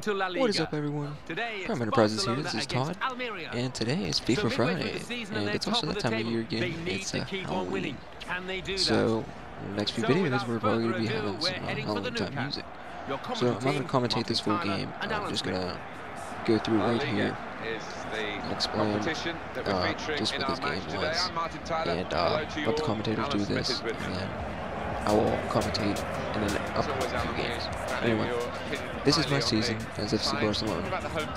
to La Liga. What is up, everyone? Prime Enterprises here. This is Todd, and today is FIFA Friday, and it's also that time of year again. It's Halloween. So, in the next few videos, we're probably going to be having some Halloween time music. So, I'm not going to commentate this full game. I'm just going to go through right here and explain just what this game was, and let the commentators do this, and then I will commentate in the upcoming few games. Anyway, this is my season as FC Barcelona.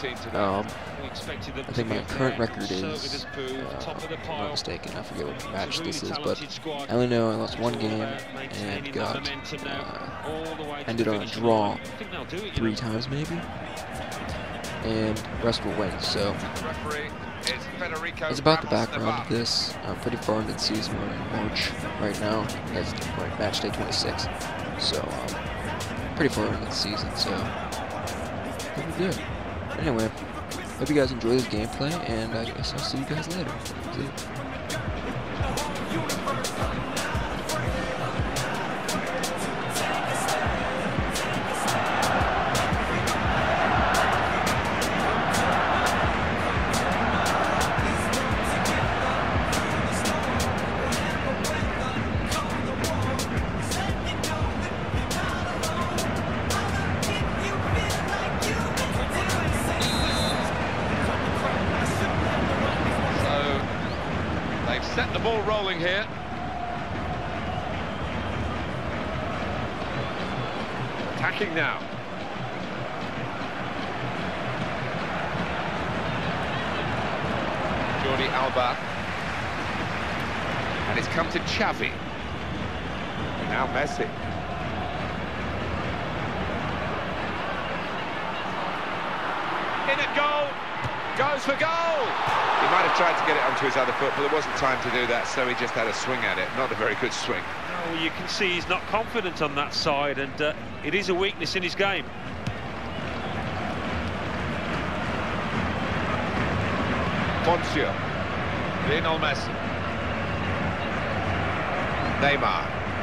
I think my current record is, if I'm not mistaken, I forget what match this is, but I only know I lost one game and got ended on a draw 3 times maybe, and the rest were wins. So it's about the background of this. I'm pretty far into the season. We're in March right now. That's match day 26. So pretty far into the season. So pretty good. Anyway, hope you guys enjoy this gameplay, and I guess I'll see you guys later. See you. Set the ball rolling here. Attacking now. Jordi Alba. And it's come to Xavi. Now Messi. In at goal. Goes for goal. He might have tried to get it onto his other foot, but there wasn't time to do that, so he just had a swing at it. Not a very good swing. No, you can see he's not confident on that side, and it is a weakness in his game. Poncio. Lionel Messi. Neymar.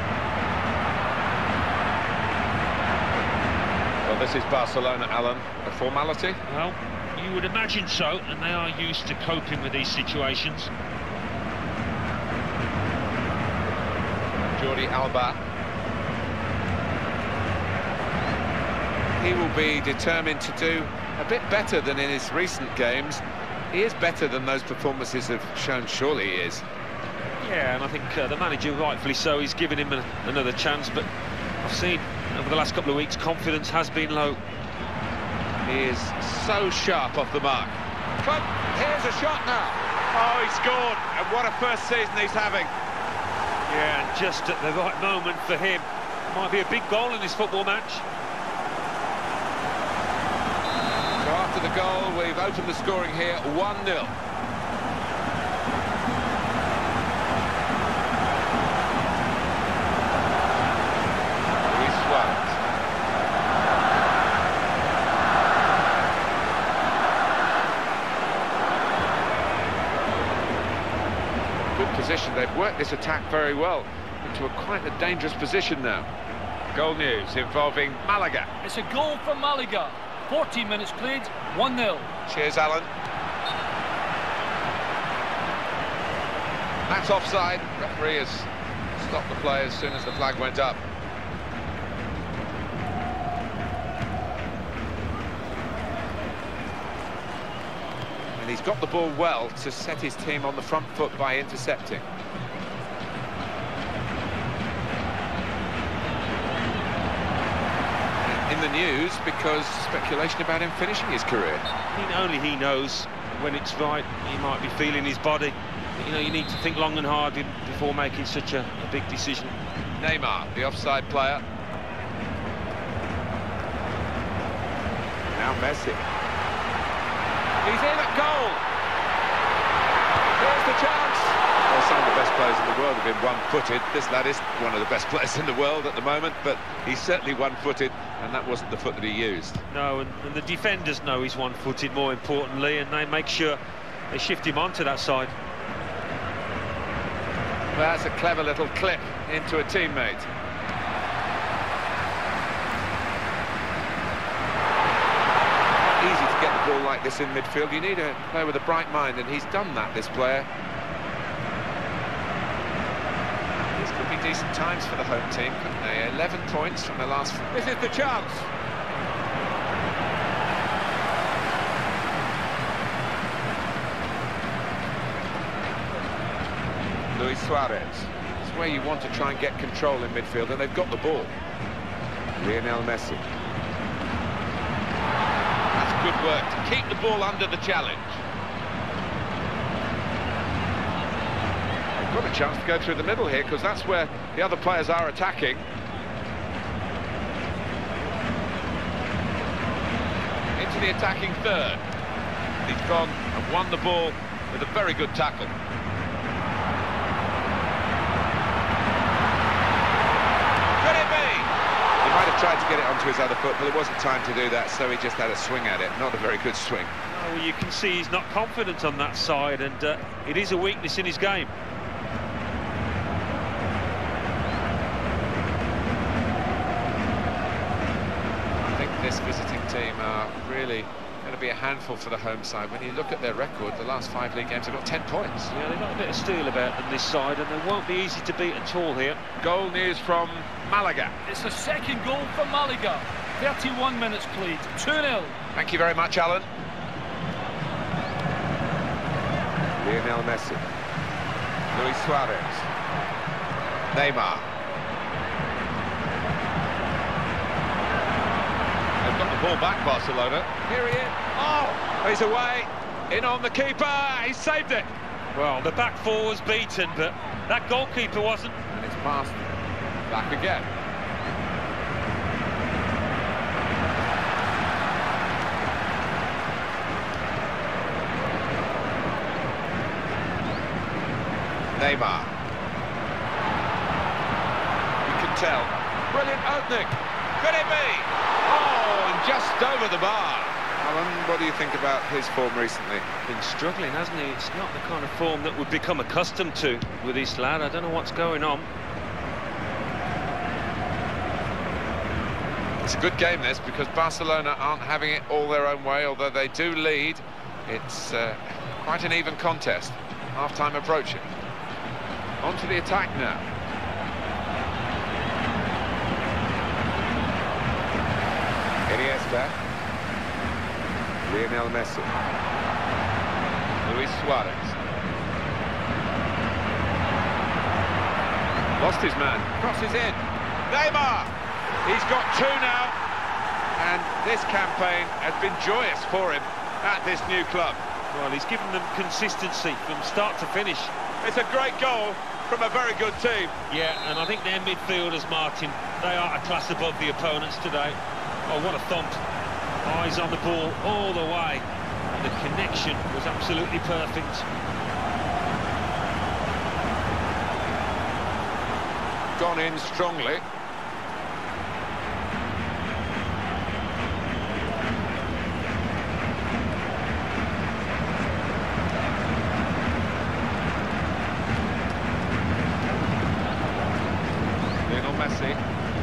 Well, this is Barcelona, Alan. A formality? Well, you would imagine so, and they are used to coping with these situations. Jordi Alba. He will be determined to do a bit better than in his recent games. He is better than those performances have shown, surely he is. Yeah, and I think the manager, rightfully so, he's given him another chance, but I've seen over the last couple of weeks confidence has been low. He is so sharp off the mark. But here's a shot now. Oh, he scored, and what a first season he's having. Yeah, and just at the right moment for him. Might be a big goal in this football match. So after the goal, we've opened the scoring here, 1-0. Position. They've worked this attack very well into quite a dangerous position now. Goal news involving Malaga. It's a goal for Malaga. 14 minutes played, 1-0. Cheers, Alan. That's offside. Referee has stopped the play as soon as the flag went up. And he's got the ball well to set his team on the front foot by intercepting. In the news because speculation about him finishing his career. Only he knows when it's right. He might be feeling his body. But, you know, you need to think long and hard before making such a big decision. Neymar, the offside player. Now Messi. He's in at goal. Here's the chance. Well, some of the best players in the world have been one-footed. This lad is one of the best players in the world at the moment, but he's certainly one-footed, and that wasn't the foot that he used. No, and the defenders know he's one-footed, more importantly, and they make sure they shift him onto that side. Well, that's a clever little clip into a teammate. ball like this in midfield, you need a player with a bright mind, and he's done that, this player. These could be decent times for the home team, couldn't they? 11 points from the last... This is the chance! Luis Suarez. It's where you want to try and get control in midfield, and they've got the ball. Lionel Messi. That's good work to keep the ball under the challenge. They've got a chance to go through the middle here, because that's where the other players are attacking. Into the attacking third. He's gone and won the ball with a very good tackle. Tried to get it onto his other foot, but there wasn't time to do that, so he just had a swing at it. Not a very good swing. Well, you can see he's not confident on that side, and it is a weakness in his game. I think this visiting team are really going to be a handful for the home side. When you look at their record, the last 5 league games have got 10 points. Yeah, they've got a bit of steel about them this side, and they won't be easy to beat at all here. Goal news from Malaga. It's the second goal for Malaga. 31 minutes played, 2-0. Thank you very much, Alan. Lionel Messi. Luis Suarez. Neymar. They've got the ball back, Barcelona. Here he is. Oh, he's away. In on the keeper. He saved it. Well, the back four was beaten, but that goalkeeper wasn't. And it's passed back again. Neymar. You can tell. Brilliant opening. Could it be? Oh, and just over the bar. Alan, what do you think about his form recently? Been struggling, hasn't he? It's not the kind of form that we've become accustomed to with this lad. I don't know what's going on. It's a good game, this, because Barcelona aren't having it all their own way, although they do lead. It's quite an even contest. Half-time approaching. On to the attack now. Iniesta. Lionel Messi. Luis Suarez. Lost his man. Crosses in. Neymar! He's got 2 now. And this campaign has been joyous for him at this new club. Well, he's given them consistency from start to finish. It's a great goal from a very good team. Yeah, and I think their midfielders, Martin, they are a class above the opponents today. Oh, what a thump. Eyes on the ball all the way. And the connection was absolutely perfect. Gone in strongly. Lionel Messi.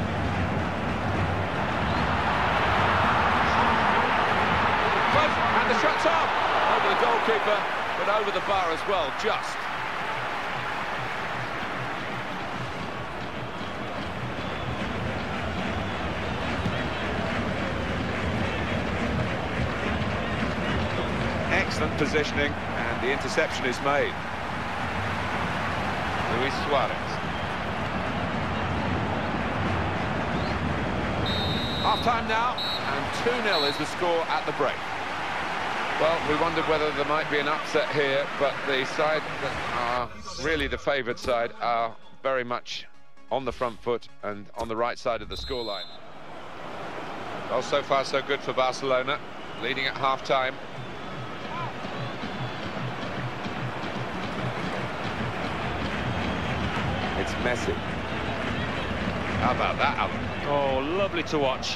And the shot's up! Over the goalkeeper, but over the bar as well, just. Excellent positioning, and the interception is made. Luis Suarez. Half-time now, and 2-0 is the score at the break. Well, we wondered whether there might be an upset here, but the side that are really the favoured side are very much on the front foot and on the right side of the scoreline. Well, so far so good for Barcelona, leading at half-time. It's Messi. How about that, Alan? Oh, lovely to watch.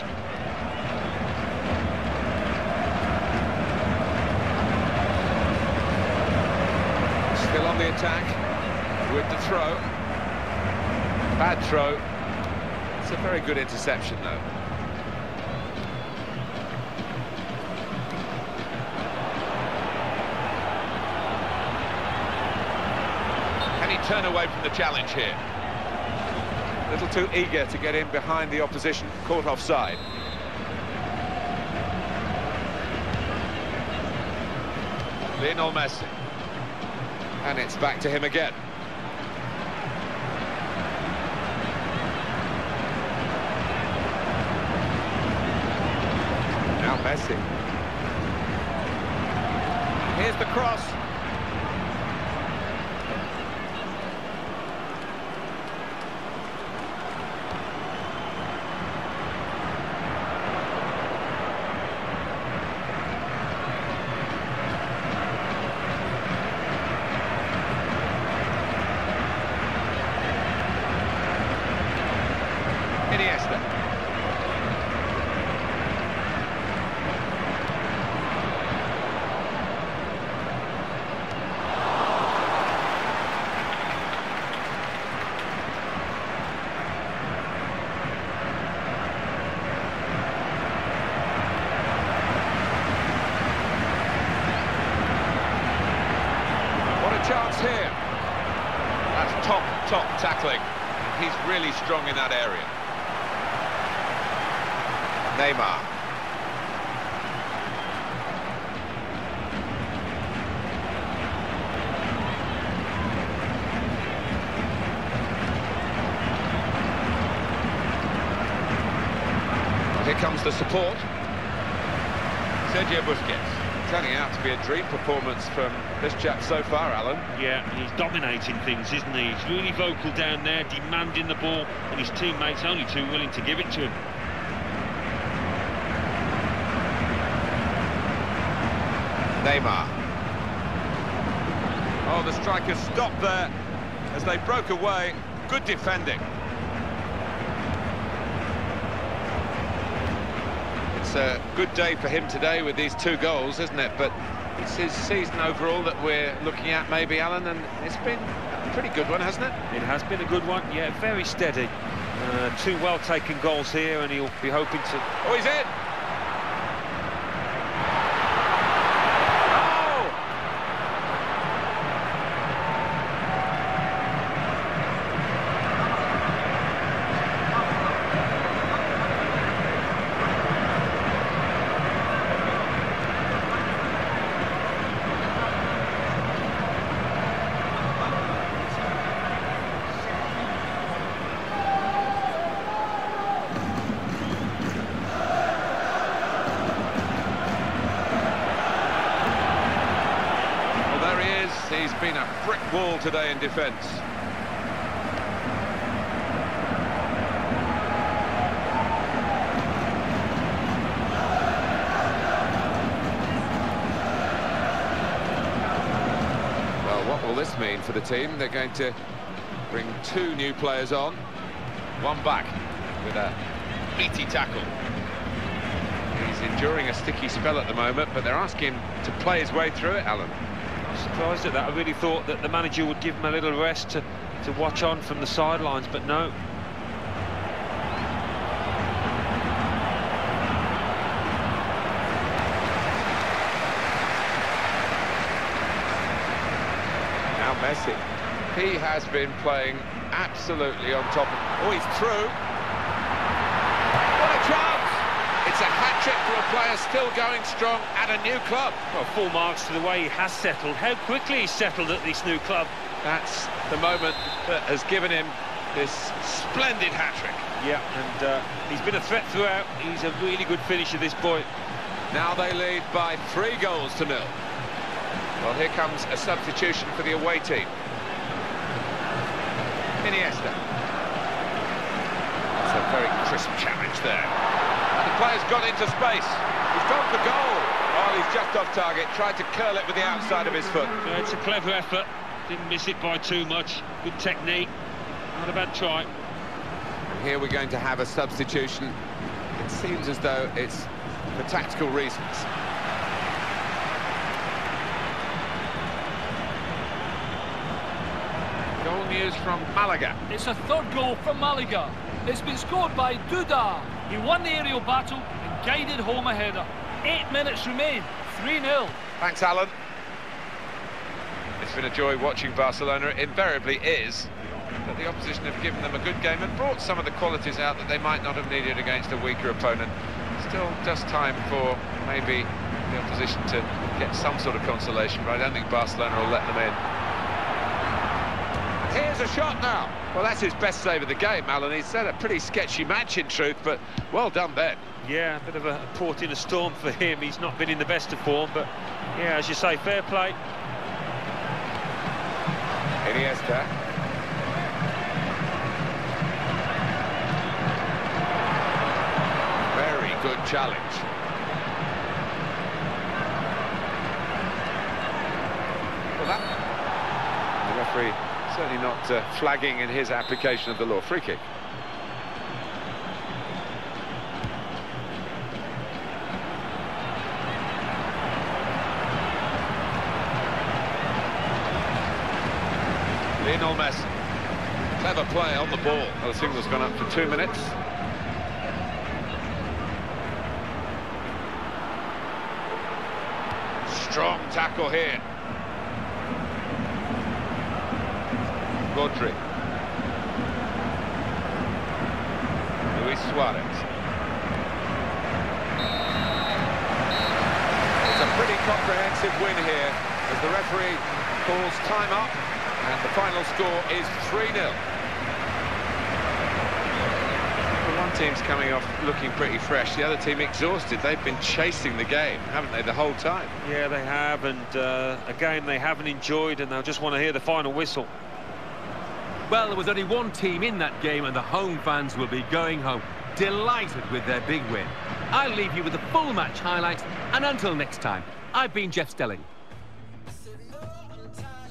Still on the attack with the throw. Bad throw. It's a very good interception, though. turn away from the challenge here. A little too eager to get in behind the opposition, caught offside. Lionel Messi. And it's back to him again. Now Messi. Here's the cross. Iniesta. What a chance here. That's top tackling. He's really strong in that area. Neymar. Here comes the support. Sergio Busquets. Turning out to be a dream performance from this chap so far, Alan. Yeah, he's dominating things, isn't he? He's really vocal down there, demanding the ball, and his teammates only too willing to give it to him. Neymar. Oh, the strikers stopped there as they broke away. Good defending. It's a good day for him today with these 2 goals, isn't it? But it's his season overall that we're looking at, maybe, Alan, and it's been a pretty good one, hasn't it? It has been a good one, yeah, very steady. 2 well-taken goals here, and he'll be hoping to... Oh, he's in! He's been a brick wall today in defence. Well, what will this mean for the team? They're going to bring 2 new players on. One back with a meaty tackle. He's enduring a sticky spell at the moment, but they're asking him to play his way through it, Alan. Surprised at that. I really thought that the manager would give him a little rest to watch on from the sidelines, but no. Now Messi. He has been playing absolutely on top of... Oh, he's through. What a chance! It's a hat-trick for a player still going strong at a new club. Well, full marks to the way he has settled, how quickly he's settled at this new club. That's the moment that has given him this splendid hat-trick. Yeah, and he's been a threat throughout. He's a really good finisher, this boy. Now they lead by 3 goals to 0. Well, here comes a substitution for the away team. Iniesta. That's a very crisp challenge there. The player's gone into space. He's gone for goal. Oh, he's just off target. Tried to curl it with the outside of his foot. Yeah, it's a clever effort. Didn't miss it by too much. Good technique. Not a bad try. And here we're going to have a substitution. It seems as though it's for tactical reasons. Goal news from Malaga. It's a 3rd goal from Malaga. It's been scored by Duda. He won the aerial battle and guided home a header. 8 minutes remain, 3-0. Thanks, Alan. It's been a joy watching Barcelona. It invariably is. But the opposition have given them a good game and brought some of the qualities out that they might not have needed against a weaker opponent. Still just time for maybe the opposition to get some sort of consolation, but I don't think Barcelona will let them in. Here's a shot now. Well, that's his best save of the game, Alan. He's had a pretty sketchy match in truth, but well done, Ben. Yeah, a bit of a port in a storm for him. He's not been in the best of form, but yeah, as you say, fair play. Iniesta. Very good challenge. Well, that... The referee certainly not flagging in his application of the law. Free kick. Lionel Messi. Clever play on the ball. Well, the signal's gone up for 2 minutes. Strong tackle here. Rodri. Luis Suarez. It's a pretty comprehensive win here as the referee calls time up and the final score is 3-0. One team's coming off looking pretty fresh, the other team exhausted. They've been chasing the game, haven't they, the whole time? Yeah, they have, and a game they haven't enjoyed, and they'll just want to hear the final whistle. Well, there was only one team in that game, and the home fans will be going home delighted with their big win. I'll leave you with the full match highlights, and until next time, I've been Jeff Stelling.